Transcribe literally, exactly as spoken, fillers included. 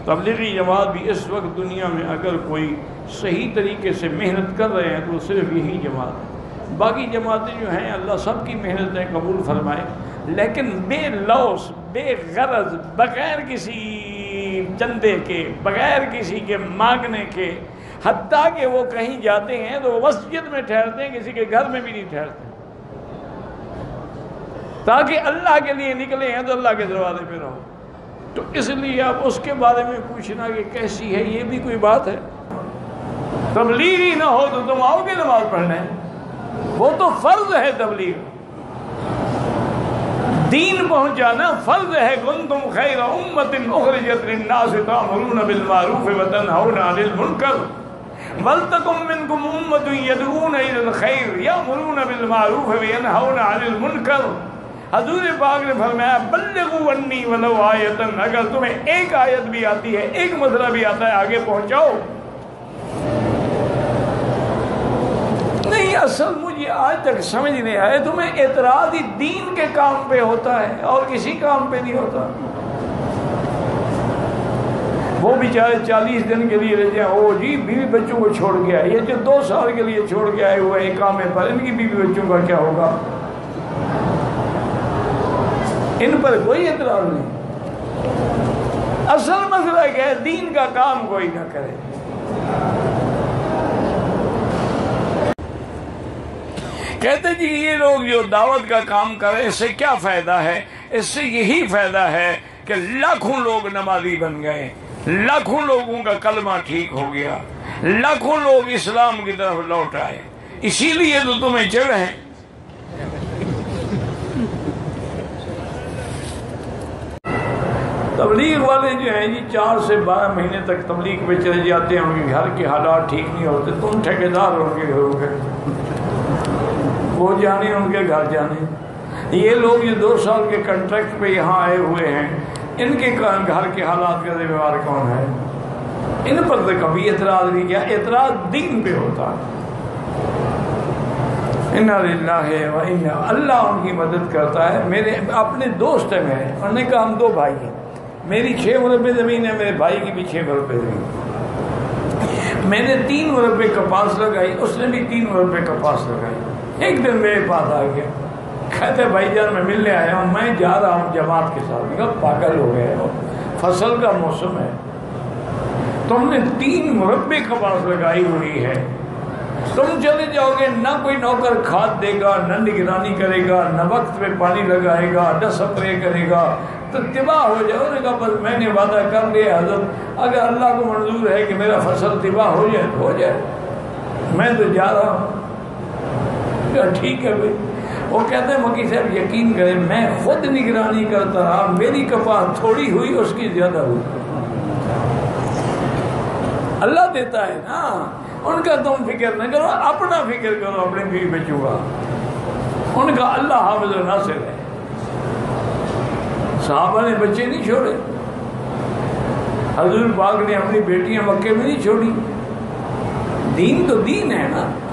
تبلیغی جماعت بھی اس وقت دنیا میں اگر کوئی صحیح طریقے سے محنت کر رہے ہیں تو وہ صرف یہی جماعت ہے. باقی جماعتیں جو ہیں اللہ سب کی محنتیں قبول فرمائے، لیکن بے لوث، بے غرض، بغیر کسی چندے کے، بغیر کسی کے مانگنے کے، حتیٰ کہ وہ کہیں جاتے ہیں تو وہ مسجد میں ٹھہرتے ہیں، کسی کے گھر میں بھی نہیں ٹھہرتے، تاکہ اللہ کے لیے نکلے ہیں تو اللہ کے دروازے پہ رہو. تو اس لیے آپ اس کے بارے میں پوچھنا کہ کیسی ہے، یہ بھی کوئی بات ہے؟ تبلیغ ہی نہ ہو تو تم آؤ گے نماز پڑھنے؟ وہ تو فرض ہے. تبلیغ دین پہنچانا فرض ہے. کنتم خیر امۃ اخرجت للناس تأمرون بالمعروف وتنہون عن المنکر ولتکن منکم امۃ یدعون الی الخیر یأمرون بالمعروف وینہون عن المنکر. حضور پاک نے فرمایا بلغوا عنی ولو آیۃ، اگر تمہیں ایک آیت بھی آتی ہے، ایک مسئلہ بھی آتا ہے، آگے پہنچاؤ. نہیں، اصل مجھے آج تک سمجھ نہیں آیا، تمہیں اعتراض ہی دین کے کام پہ ہوتا ہے اور کسی کام پہ نہیں ہوتا. وہ بیچارے چالیس دن کے لیے رہتے ہیں، وہ جی بیوی بچوں کو چھوڑ کے آئے، یہ جو دو سال کے لیے چھوڑ کے آئے ہوئے اقامے پر، ان کی بیوی بچوں کا کیا ہوگا؟ ان پر کوئی اعتراض نہیں. اصل مسئلہ کیا ہے؟ دین کا کام کوئی نہ کرے. کہتے جی یہ لوگ جو دعوت کا کام کریں اس سے کیا فائدہ ہے؟ اس سے یہی فائدہ ہے کہ لاکھوں لوگ نمازی بن گئے، لاکھوں لوگوں کا کلمہ ٹھیک ہو گیا، لاکھوں لوگ اسلام کی طرف لوٹ آئے. اسی لیے تو تمہیں چڑھ ہیں. تبلیغ والے جو ہیں جی چار سے بارہ مہینے تک تبلیغ پہ چلے جاتے ہیں، ان کے گھر کے حالات ٹھیک نہیں ہوتے. تم ٹھیکیدار ہو ان کے گھروں کے، وہ جانے ان کے گھر جانے. یہ لوگ جو دو سال کے کنٹریکٹ پہ یہاں آئے ہوئے ہیں، ان کے گھر کے حالات کا ذمہ دار کون ہے؟ ان پر تو کبھی اعتراض نہیں کیا. اعتراض دین پہ ہوتا ہے. انا للہ و انا، اللہ ان کی مدد کرتا ہے. میرے اپنے دوست ہیں میرے، انہوں نے کہا ہم دو بھائی ہیں، میری چھ مربع زمین ہے، میرے بھائی کی بھی چھ مربع زمین. میں نے تین مربع کپاس لگائی، اس نے بھی تین مربع کپاس لگائی. ایک دن میرے پاس آ گیا، کہتے بھائی جان میں ملنے آیا ہوں، میں جا رہا ہوں جماعت کے ساتھ. کہا پاگل ہو گئے ہو، فصل کا موسم ہے، تم نے تین مربع کپاس لگائی ہوئی ہے، تم چلے جاؤ گے، نہ کوئی نوکر کھاد دے گا، نہ نگرانی کرے گا، نہ وقت پہ پانی لگائے گا، نہ سپرے کرے گا، تو تباہ ہو جائے. انہوں نے کہا بس میں نے وعدہ کر لیا حضرت، اگر اللہ کو منظور ہے کہ میرا فصل تباہ ہو جائے تو ہو جائے، میں تو جا رہا ہوں. ٹھیک ہے بھائی. وہ کہتے ہیں مکی صاحب یقین کریں میں خود نگرانی کرتا رہا، میری کپاس تھوڑی ہوئی، اس کی زیادہ ہوئی. اللہ دیتا ہے نا. ان کا تم فکر نہ کرو، اپنا فکر کرو اپنے بیوی بچوں کا. ان کا اللہ حافظ و ناصر ہے. صحابہ نے بچے نہیں چھوڑے، حضور پاک نے اپنی بیٹیاں مکے میں نہیں چھوڑی. دین تو دین ہے نا.